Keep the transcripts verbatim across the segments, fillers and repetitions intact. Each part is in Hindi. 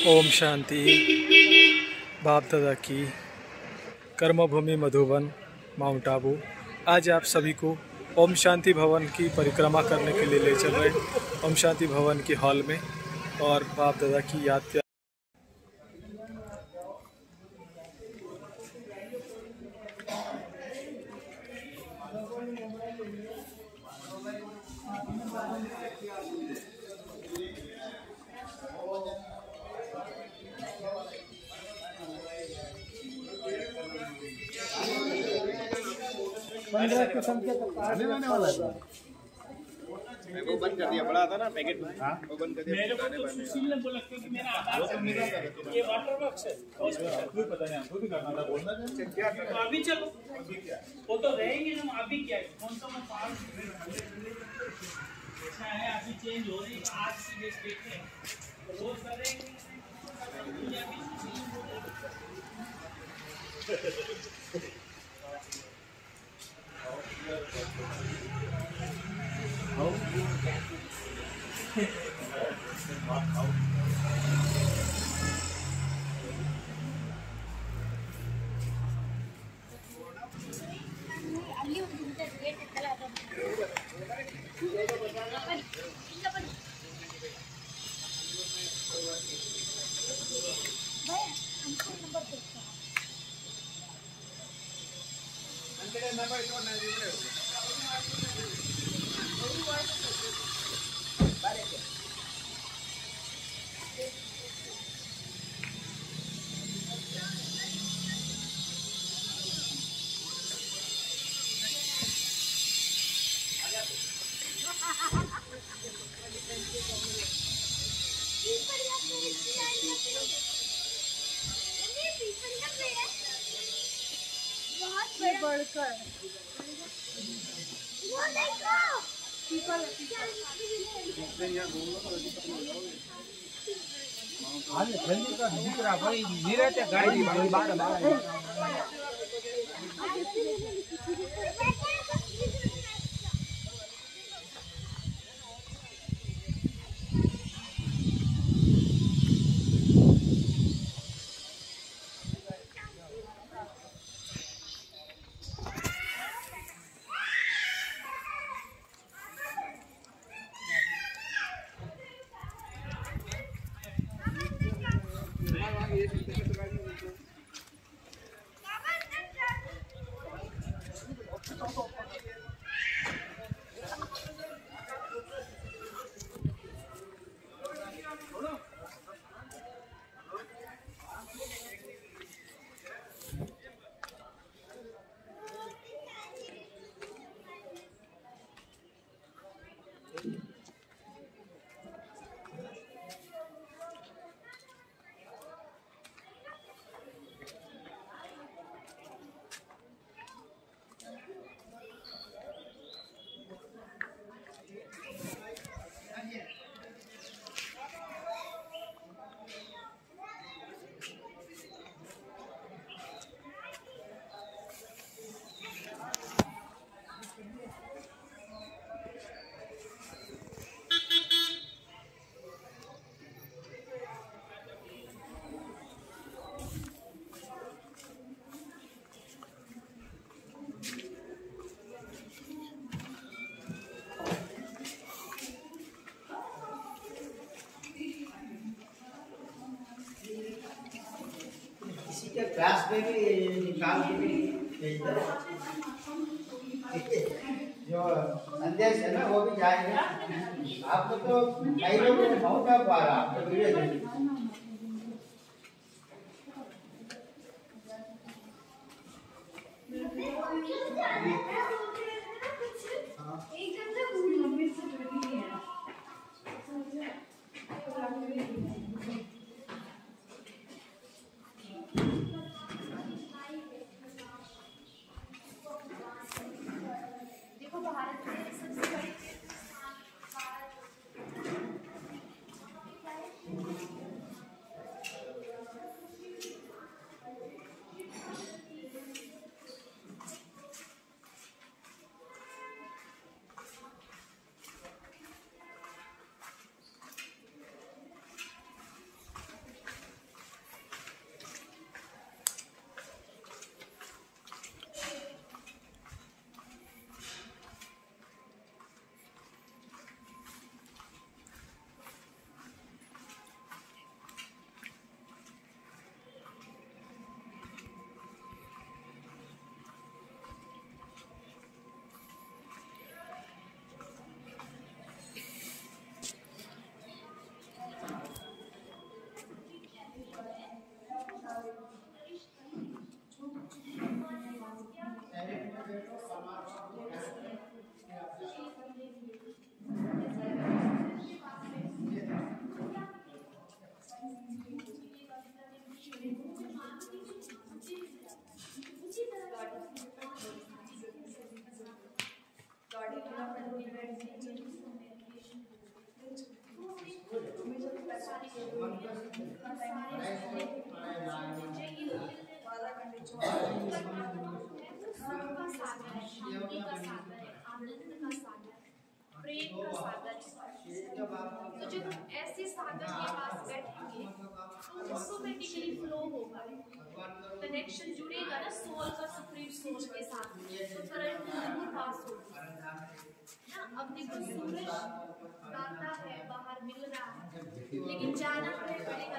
ओम शांति। बाप दादा की कर्मभूमि मधुबन माउंट आबू। आज आप सभी को ओम शांति भवन की परिक्रमा करने के लिए ले चल रहे हैं। ओम शांति भवन के हॉल में और बाप दादा की याद के पंद्रह की संख्या तक आने वाला है। वो बंद कर दिया, बड़ा था ना पैकेट में। हाँ वो बंद कर दिया। मेरे को तो सुशील ने बोला क्योंकि मेरा आधार कार्ड ये वाटर बॉक्स है, कोई पता नहीं, हमको भी करना था, बोलना था क्या तो अभी चलो, अभी क्या वो तो रहेंगे हम, अभी क्या है कौन सा मैं पास अच्छा है, अभी चेंज हो रही आज से देखते हैं रोज करेंगे। बहुत बढ़कर वो देखो पीपल आज ठंडी का दूसरा भाई मेरे ते गाड़ी बाहर बाहर क्लास में भी निकाल के भी भेजते हैं। जो संदेश है ना वो भी जाएगा। आपको तो कई लोगों ने बहुत आप आ रहा आपको वीडियो देखिए। का सागर है, शांति का सागर है, आनंद का सागर है, प्रेम का सागर है। तो जब हम ऐसे सागर के पास बैठेंगे तो ऑटोमेटिकली फ्लो होगा, कनेक्शन जुड़ेगा ना सोल का सुप्रीम सोल के साथ, तो करंट जरूर पास होगी ना। अब देखो सूरज गाता है, बाहर मिल रहा है, लेकिन जाना हमें पड़ेगा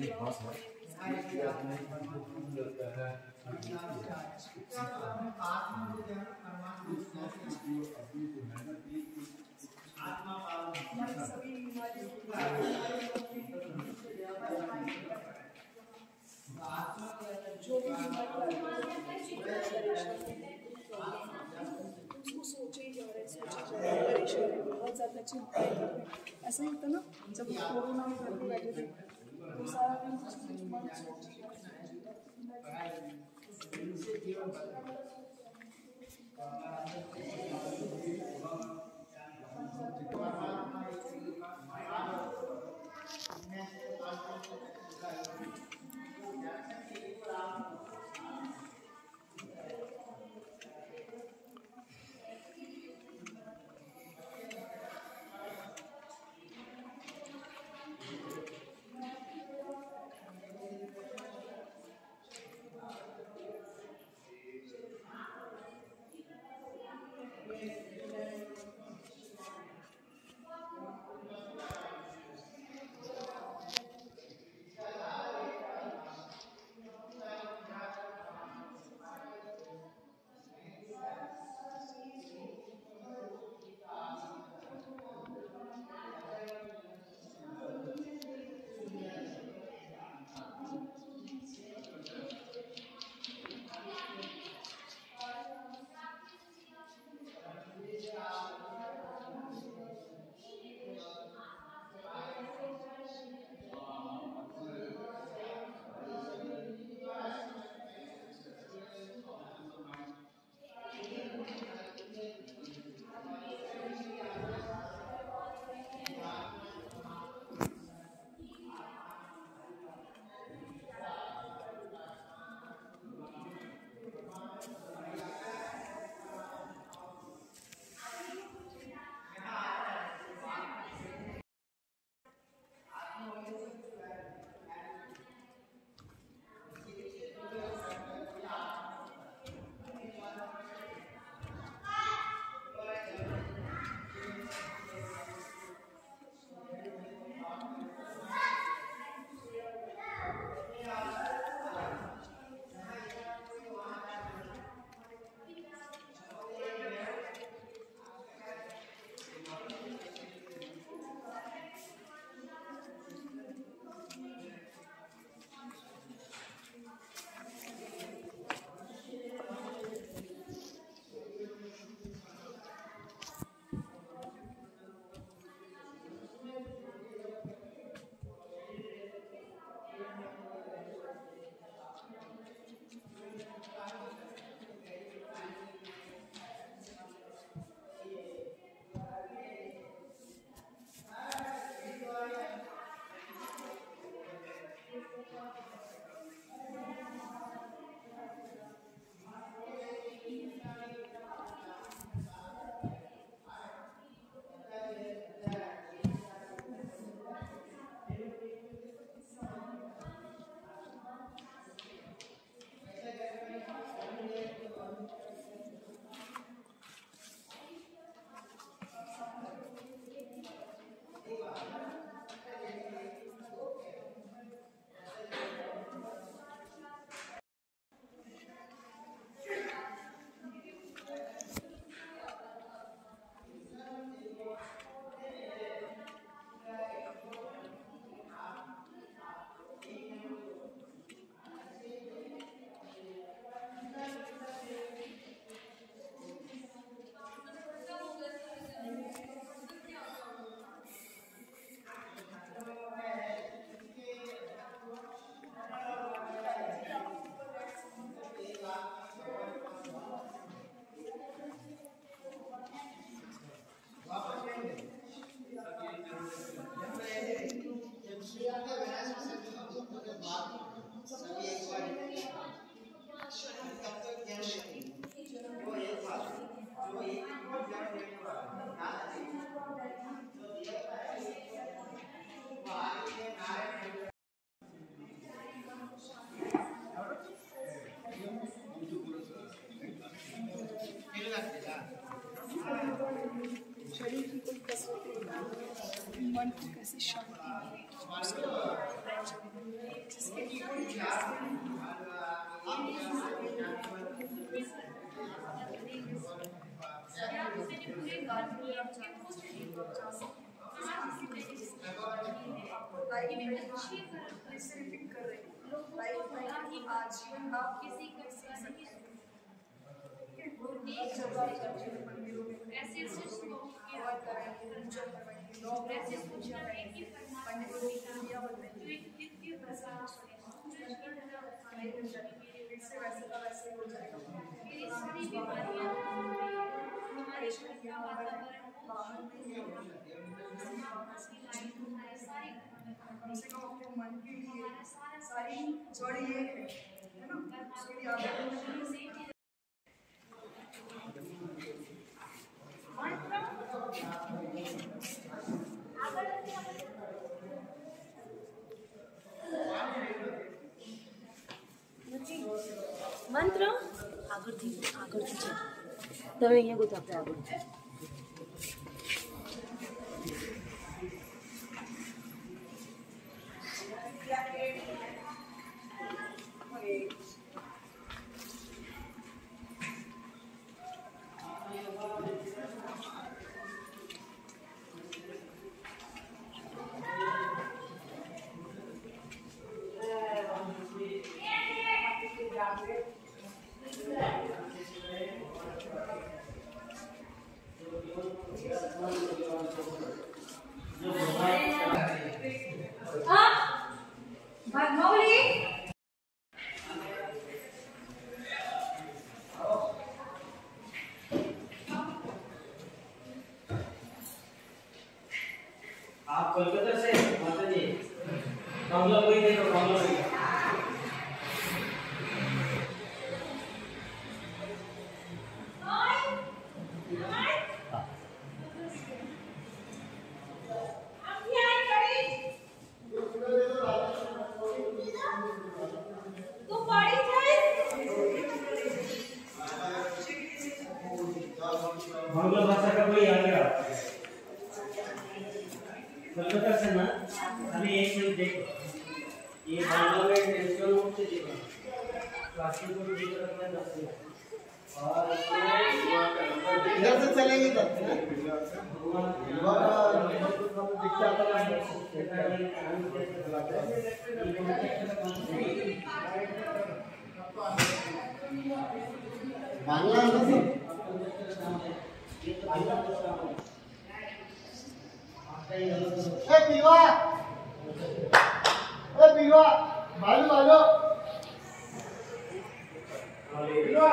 जो भी उसको सोचे ही जा रहे सोचे जा रहे हैं, परेशान है, बहुत ज़्यादा चिंताएं कर रहे हैं। ऐसा ही होता ना, जब कोरोना में घर पे बैठे थे तो सारा दिन कुछ मन सोच ही रहा चाहिए जिसके ईगो ही रिपीट कर रहे हैं लाइफ में आज आप किसी कर सकते हैं जब आप जाएंगे मंदिरों में ऐसे ऐसे और कराएंगे पूजा करवाएंगे लोग ऐसे पूजा करेंगे पंडितों की पूजा बताएंगे वैसे वैसे का वैसे हो जाएगा मेरी सारी बीमारियां हमारे शरीर वातावरण बाहर नहीं है सारी कम से कम अपने मन के लिए सारी जड़ ये है ना उसके लिए મંત્ર આગળથી આગળથી છે તમે અહીંયા ગોતો આપણે આગળથી आप कोलकाता से माता जी कमला कोई देखो कमला कोई बांग्ला भाषा का कोई आ गया कोलकाता से ना हमें एक मिनट देखो ये बांग्ला में टेंशन मोड से देखो क्लासिक को देख रहा है दस मिनट और इधर से चलेंगे तो बांग्ला में ए पीवा ए पीवा बालू बालू पीवा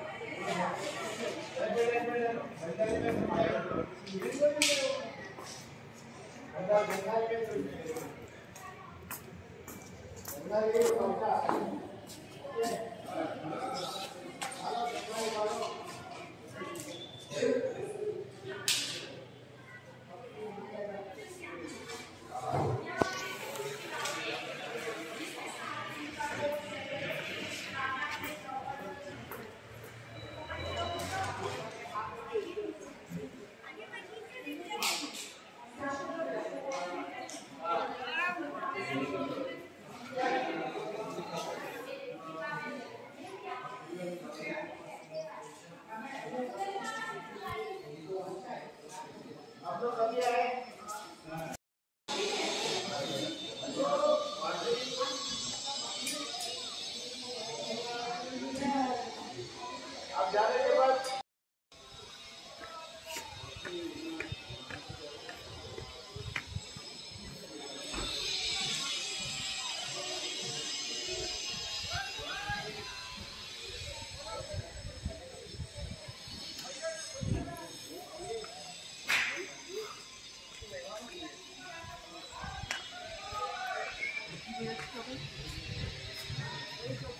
आप लोग कभी आए आप जाने के बाद Thank you.